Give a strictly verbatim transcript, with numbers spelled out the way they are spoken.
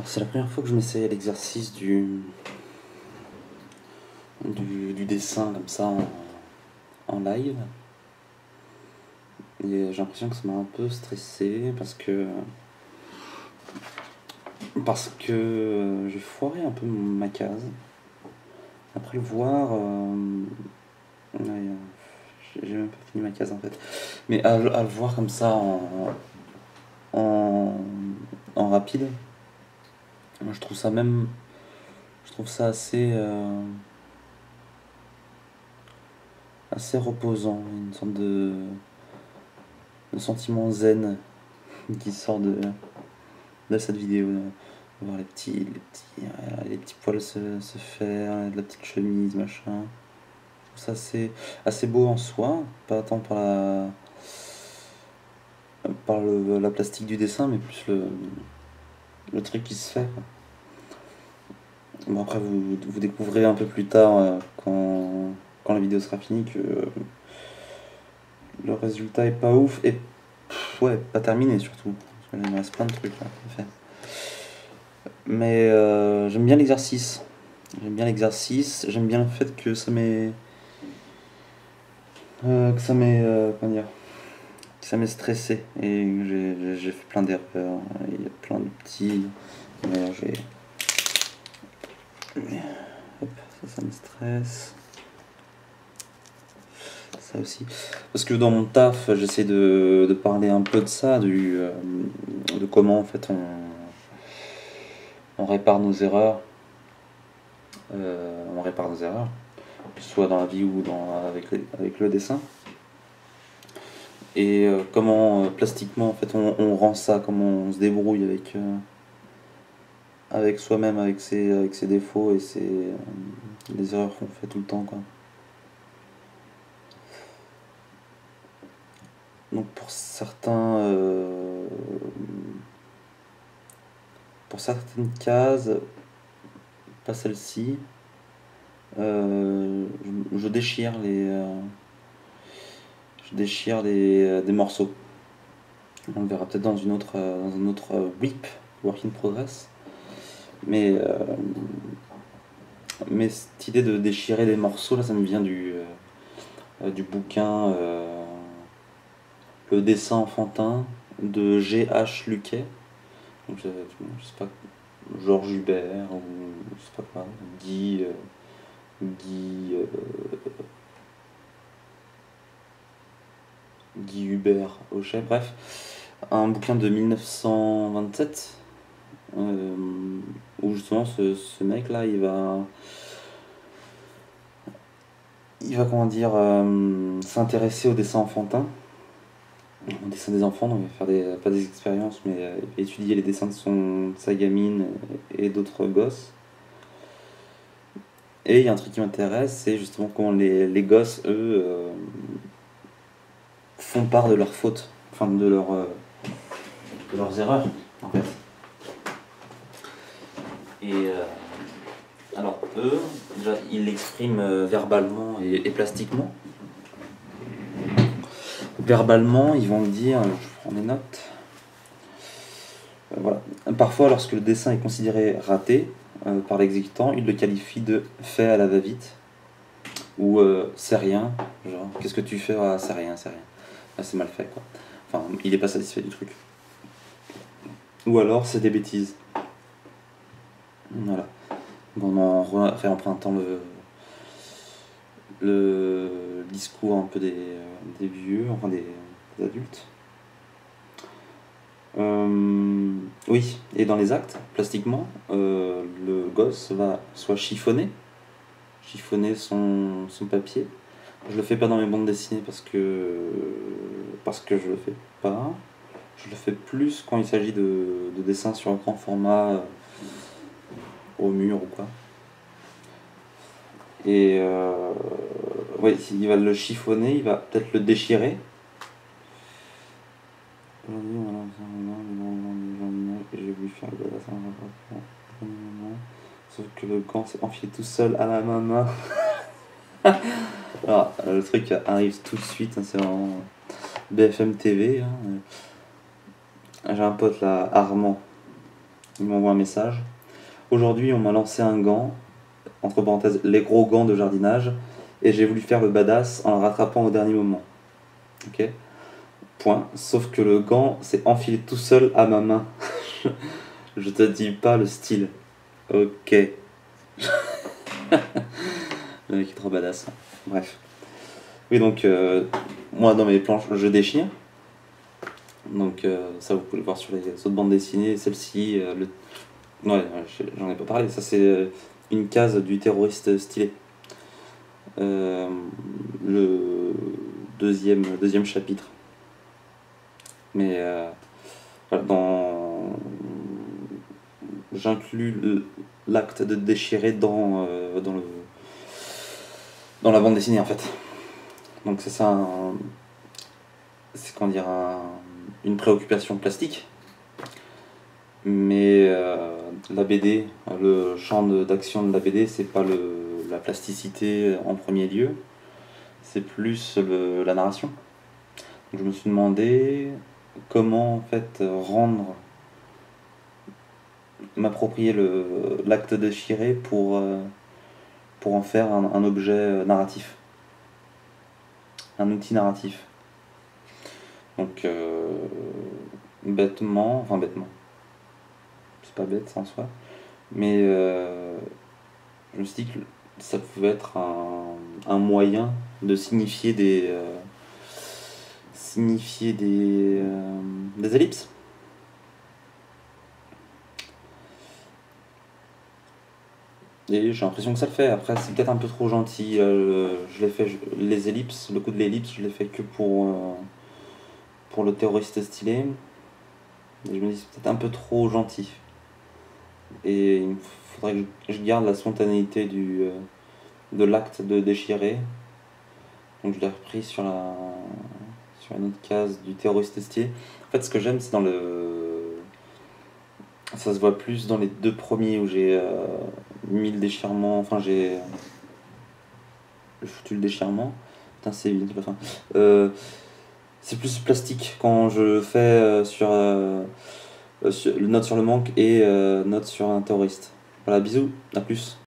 C'est la première fois que je m'essaye à l'exercice du, du, du dessin comme ça en, en live. Et j'ai l'impression que ça m'a un peu stressé parce que parce que j'ai foiré un peu ma case. Après le voir, euh, ouais, j'ai même pas fini ma case en fait. Mais à, à le voir comme ça en, en, en rapide, je trouve ça même, je trouve ça assez, euh, assez reposant, une sorte de, de sentiment zen qui sort de, de cette vidéo. De voir les petits, les petits, euh, les petits poils se, se faire, de la petite chemise, machin. Je trouve ça assez, assez beau en soi, pas tant par la, par le, la plastique du dessin, mais plus le, le truc qui se fait, quoi. Bon, après, vous, vous découvrez un peu plus tard, euh, quand, quand la vidéo sera finie, que euh, le résultat est pas ouf et pff, ouais, pas terminé surtout. Parce qu'il me reste plein de trucs là, à faire. Mais euh, j'aime bien l'exercice. J'aime bien l'exercice. J'aime bien le fait que ça m'est. euh, que ça m'est. euh, comment dire que ça m'est stressé. Et que j'ai j'ai- j'ai fait plein d'erreurs. Il y a plein de petits. D'ailleurs, j'ai. Hop, ça, ça me stresse. Ça aussi. Parce que dans mon taf, j'essaie de, de parler un peu de ça, du, euh, de comment en fait on, on répare nos erreurs. Euh, on répare nos erreurs, que ce soit dans la vie ou dans, avec, les- avec le dessin. Et euh, comment euh, plastiquement en fait on, on rend ça, comment on se débrouille avec, euh, avec soi-même, avec ses, avec ses défauts et ses, euh, les erreurs qu'on fait tout le temps, quoi. Donc pour certains, euh, pour certaines cases, pas celle-ci, euh, je, je déchire les, euh, je déchire les, euh, des morceaux. On le verra peut-être dans une autre, euh, dans un autre euh, whip, work in progress. Mais, euh, mais cette idée de déchirer des morceaux, là, ça me vient du, euh, du bouquin euh, Le dessin enfantin de G H Luquet. Donc, je, je sais pas, Georges Hubert ou je sais pas quoi, Guy, euh, Guy, euh, Guy Hubert Auchet, bref, un bouquin de mille neuf cent vingt-sept euh, où justement ce, ce mec là il va il va comment dire euh, s'intéresser au dessin enfantin, au dessin des enfants, donc il va faire des, pas des expériences mais euh, étudier les dessins de, son, de sa gamine et d'autres gosses. Et il y a un truc qui m'intéresse, c'est justement comment les, les gosses, eux, euh, font part de leurs fautes, enfin de, leur, euh, de leurs erreurs, en fait. Et euh, alors, eux, déjà, ils l'expriment euh, verbalement et, et plastiquement. Verbalement, ils vont me dire, je prends des notes. Euh, voilà. Parfois, lorsque le dessin est considéré raté euh, par l'exécutant, il le qualifie de fait à la va-vite ou euh, c'est rien. Genre, qu'est-ce que tu fais? Ah, c'est rien, c'est rien. Ah, c'est mal fait, quoi. Enfin, il est pas satisfait du truc. Ou alors, c'est des bêtises. Voilà. Bon, en réempruntant le, le discours un peu des, des vieux, enfin des, des adultes. Euh, oui, et dans les actes, plastiquement, euh, le gosse va soit chiffonner, chiffonner son, son papier. Je le fais pas dans mes bandes dessinées parce que parce que je le fais pas. Je le fais plus quand il s'agit de, de dessins sur un grand format euh, au mur ou quoi. Et euh, ouais, il va le chiffonner, il va peut-être le déchirer. J'ai voulu faire le dessin, sauf que le gant s'est enfilé tout seul à la main. Alors, le truc arrive tout de suite, hein, c'est vraiment B F M T V. Hein. J'ai un pote là, Armand, il m'envoie un message. Aujourd'hui, on m'a lancé un gant, entre parenthèses, les gros gants de jardinage, et j'ai voulu faire le badass en le rattrapant au dernier moment. Ok. Point. Sauf que le gant s'est enfilé tout seul à ma main. Je te dis pas le style. Ok. Le mec est trop badass. Bref. Oui, donc, euh, moi, dans mes planches, je déchire. Donc, euh, ça, vous pouvez le voir sur les autres bandes dessinées. Celle-ci, euh, le... ouais, j'en ai pas parlé. Ça, c'est euh, une case du terroriste stylé. Euh, le deuxième, deuxième chapitre. Mais, euh, voilà, dans... J'inclus l'acte de déchirer dans, euh, dans, le, dans la bande dessinée, en fait. Donc c'est ça, un- c'est comment dire, un- une préoccupation plastique. Mais euh, la B D, le champ de- d'action de la B D, c'est pas le, la plasticité en premier lieu, c'est plus le- la narration. Donc je me suis demandé comment en fait rendre, m'approprier le- l'acte déchiré pour, euh, pour en faire un, un objet narratif, un outil narratif. Donc euh, bêtement, enfin bêtement, c'est pas bête en soi, mais euh, je me suis dit que ça pouvait être un, un moyen de signifier des euh, signifier des, euh, des ellipses. Et j'ai l'impression que ça le fait. Après, c'est peut-être un peu trop gentil. Euh, je l'ai fait, je- les ellipses, le coup de l'ellipse, je l'ai fait que pour, euh, pour le terroriste stylé. Et je me dis, c'est peut-être un peu trop gentil. Et il faudrait que je je garde la spontanéité du, euh, de l'acte de déchirer. Donc je l'ai repris sur la sur une autre case du terroriste stylé. En fait, ce que j'aime, c'est dans le... Ça se voit plus dans les deux premiers où j'ai euh, mis le déchirement. Enfin, j'ai j'ai foutu le déchirement. Putain, c'est vite la fin. Euh, c'est plus plastique quand je fais euh, sur, euh, euh, sur- note sur le manque et euh, note sur un terroriste. Voilà, bisous, à plus.